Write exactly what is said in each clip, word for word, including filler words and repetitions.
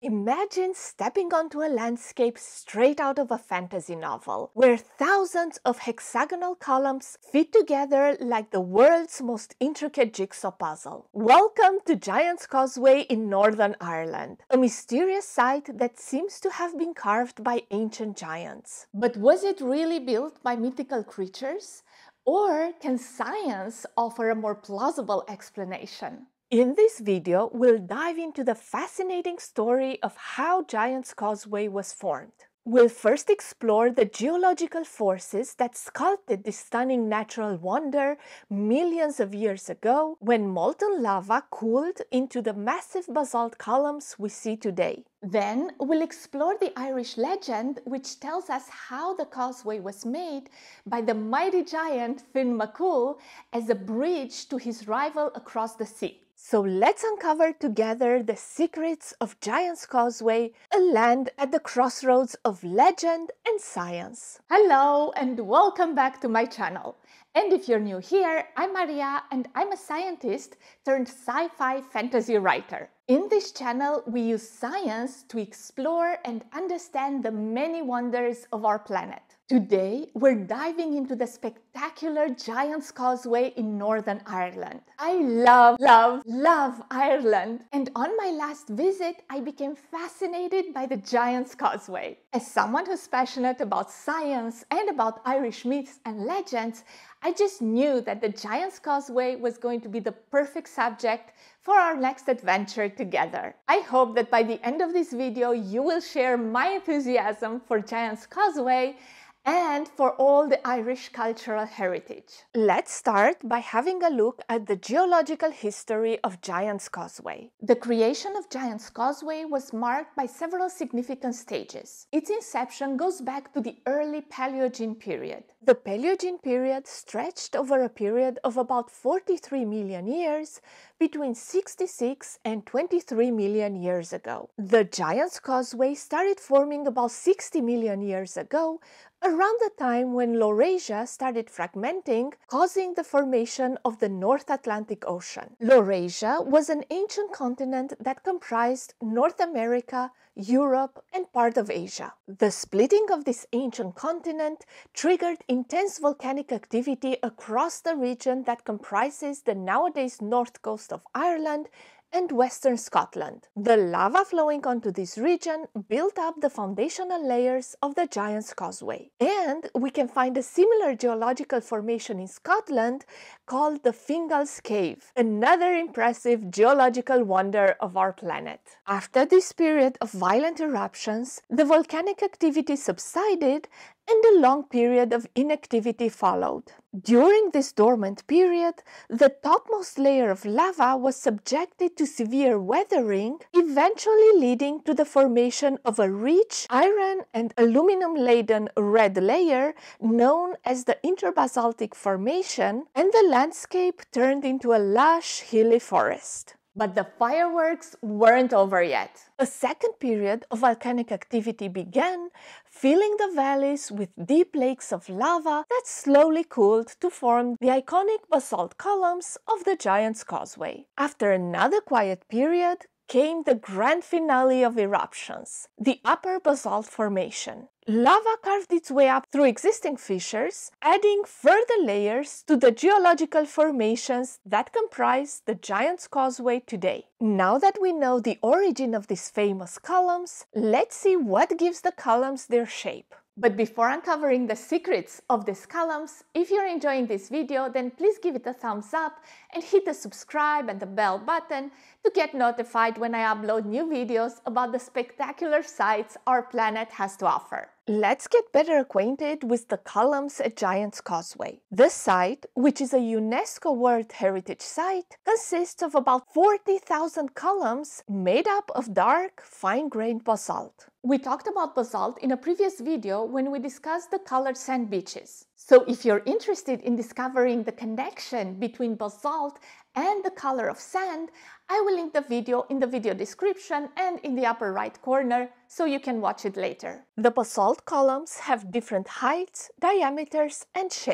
Imagine stepping onto a landscape straight out of a fantasy novel, where thousands of hexagonal columns fit together like the world's most intricate jigsaw puzzle. Welcome to Giant's Causeway in Northern Ireland, a mysterious site that seems to have been carved by ancient giants. But was it really built by mythical creatures? Or can science offer a more plausible explanation? In this video, we'll dive into the fascinating story of how Giant's Causeway was formed. We'll first explore the geological forces that sculpted this stunning natural wonder millions of years ago when molten lava cooled into the massive basalt columns we see today. Then we'll explore the Irish legend which tells us how the causeway was made by the mighty giant Finn McCool as a bridge to his rival across the sea. So let's uncover together the secrets of Giant's Causeway, a land at the crossroads of legend and science. Hello and welcome back to my channel. And if you're new here, I'm Maria and I'm a scientist turned sci-fi fantasy writer. In this channel, we use science to explore and understand the many wonders of our planet. Today, we're diving into the spectacular Giant's Causeway in Northern Ireland. I love, love, love Ireland. And on my last visit, I became fascinated by the Giant's Causeway. As someone who's passionate about science and about Irish myths and legends, I just knew that the Giant's Causeway was going to be the perfect subject for our next adventure together. I hope that by the end of this video, you will share my enthusiasm for Giant's Causeway and for all the Irish cultural heritage. Let's start by having a look at the geological history of Giant's Causeway. The creation of Giant's Causeway was marked by several significant stages. Its inception goes back to the early Paleogene period. The Paleogene period stretched over a period of about forty-three million years, between sixty-six and twenty-three million years ago. The Giant's Causeway started forming about sixty million years ago, around the time when Laurasia started fragmenting, causing the formation of the North Atlantic Ocean. Laurasia was an ancient continent that comprised North America, Europe, and part of Asia. The splitting of this ancient continent triggered intense volcanic activity across the region that comprises the nowadays north coast of Ireland and western Scotland. The lava flowing onto this region built up the foundational layers of the Giant's Causeway. And we can find a similar geological formation in Scotland called the Fingal's Cave, another impressive geological wonder of our planet. After this period of violent eruptions, the volcanic activity subsided and a long period of inactivity followed. During this dormant period, the topmost layer of lava was subjected to severe weathering, eventually leading to the formation of a rich iron and aluminum-laden red layer known as the Interbasaltic Formation, and the landscape turned into a lush, hilly forest. But the fireworks weren't over yet. A second period of volcanic activity began, filling the valleys with deep lakes of lava that slowly cooled to form the iconic basalt columns of the Giant's Causeway. After another quiet period came the grand finale of eruptions, the Upper Basalt Formation. Lava carved its way up through existing fissures, adding further layers to the geological formations that comprise the Giant's Causeway today. Now that we know the origin of these famous columns, let's see what gives the columns their shape. But before uncovering the secrets of these columns, if you're enjoying this video, then please give it a thumbs up and hit the subscribe and the bell button to get notified when I upload new videos about the spectacular sights our planet has to offer. Let's get better acquainted with the columns at Giant's Causeway. The site, which is a UNESCO World Heritage Site, consists of about forty thousand columns made up of dark, fine-grained basalt. We talked about basalt in a previous video when we discussed the colored sand beaches. So if you're interested in discovering the connection between basalt and the color of sand, I will link the video in the video description and in the upper right corner so you can watch it later. The basalt columns have different heights, diameters, and shapes.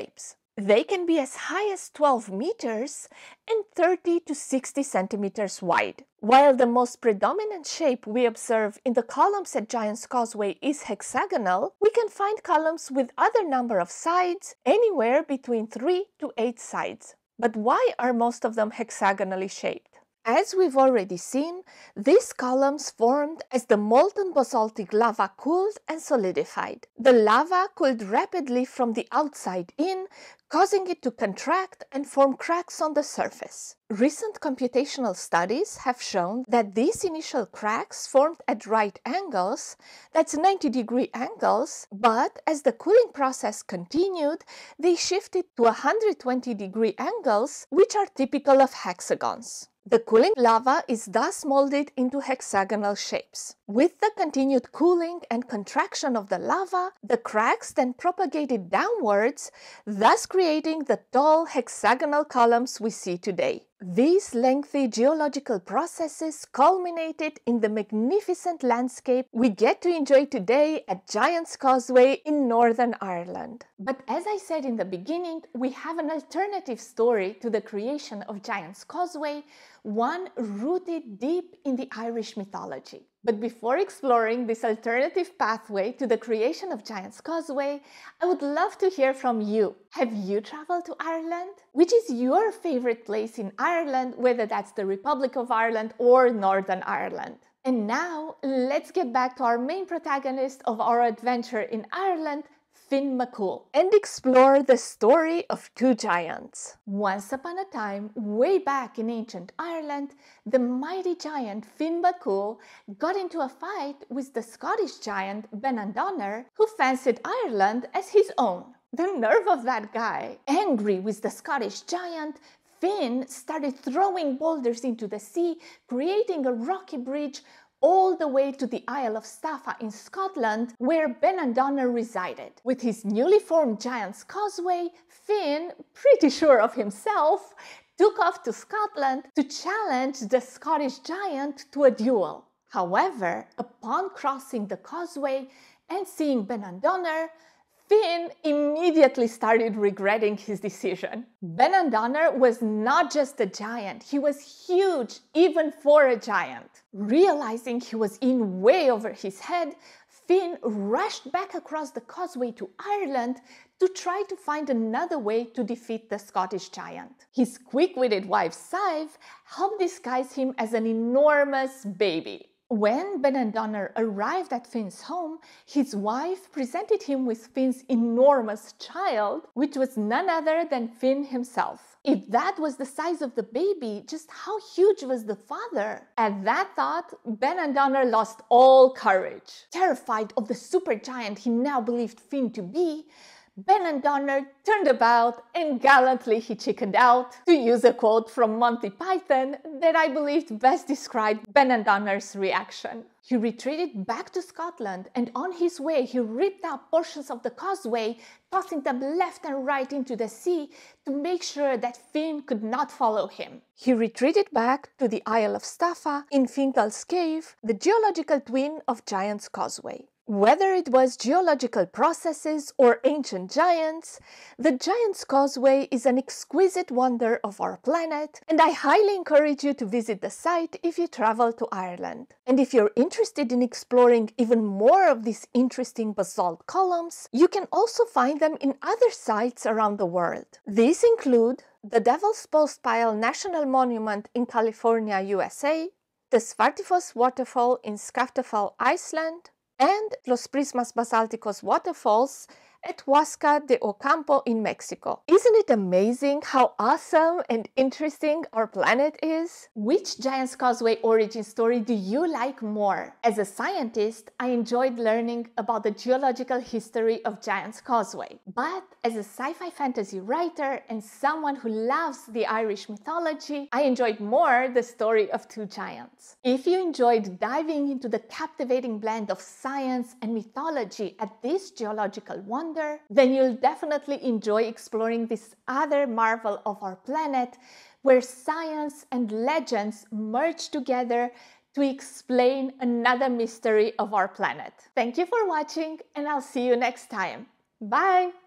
They can be as high as twelve meters and thirty to sixty centimeters wide. While the most predominant shape we observe in the columns at Giant's Causeway is hexagonal, we can find columns with other number of sides, anywhere between three to eight sides. But why are most of them hexagonally shaped? As we've already seen, these columns formed as the molten basaltic lava cooled and solidified. The lava cooled rapidly from the outside in, causing it to contract and form cracks on the surface. Recent computational studies have shown that these initial cracks formed at right angles, that's ninety degree angles, but as the cooling process continued, they shifted to one hundred twenty degree angles, which are typical of hexagons. The cooling lava is thus molded into hexagonal shapes. With the continued cooling and contraction of the lava, the cracks then propagated downwards, thus creating the tall hexagonal columns we see today. These lengthy geological processes culminated in the magnificent landscape we get to enjoy today at Giant's Causeway in Northern Ireland. But as I said in the beginning, we have an alternative story to the creation of Giant's Causeway, one rooted deep in the Irish mythology. But before exploring this alternative pathway to the creation of Giant's Causeway, I would love to hear from you. Have you traveled to Ireland? Which is your favorite place in Ireland, whether that's the Republic of Ireland or Northern Ireland? And now, let's get back to our main protagonist of our adventure in Ireland, Finn McCool, and explore the story of two giants. Once upon a time, way back in ancient Ireland, the mighty giant Finn McCool got into a fight with the Scottish giant Benandonner, who fancied Ireland as his own. The nerve of that guy! Angry with the Scottish giant, Finn started throwing boulders into the sea, creating a rocky bridge all the way to the Isle of Staffa in Scotland, where Benandonner resided. With his newly formed Giant's Causeway, Finn, pretty sure of himself, took off to Scotland to challenge the Scottish giant to a duel. However, upon crossing the causeway and seeing Benandonner, Finn immediately started regretting his decision. Benandonner was not just a giant, he was huge even for a giant. Realizing he was in way over his head, Finn rushed back across the causeway to Ireland to try to find another way to defeat the Scottish giant. His quick-witted wife Sive helped disguise him as an enormous baby. When Benandonner arrived at Finn's home, his wife presented him with Finn's enormous child, which was none other than Finn himself. If that was the size of the baby, just how huge was the father? At that thought, Benandonner lost all courage. Terrified of the supergiant he now believed Finn to be, Benandonner turned about and gallantly he chickened out, to use a quote from Monty Python that I believed best described Benandonner's reaction. He retreated back to Scotland, and on his way he ripped out portions of the causeway, tossing them left and right into the sea to make sure that Finn could not follow him. He retreated back to the Isle of Staffa in Fingal's cave, the geological twin of Giant's Causeway. Whether it was geological processes or ancient giants, the Giant's Causeway is an exquisite wonder of our planet, and I highly encourage you to visit the site if you travel to Ireland. And if you're interested in exploring even more of these interesting basalt columns, you can also find them in other sites around the world. These include the Devil's Postpile National Monument in California, U S A, the Svartifoss Waterfall in Skaftafell, Iceland, and Los Prismas Basalticos waterfalls at Huasca de Ocampo in Mexico. Isn't it amazing how awesome and interesting our planet is? Which Giant's Causeway origin story do you like more? As a scientist, I enjoyed learning about the geological history of Giant's Causeway. But as a sci-fi fantasy writer and someone who loves the Irish mythology, I enjoyed more the story of two giants. If you enjoyed diving into the captivating blend of science and mythology at this geological wonder, then you'll definitely enjoy exploring this other marvel of our planet, where science and legends merge together to explain another mystery of our planet. Thank you for watching, and I'll see you next time. Bye!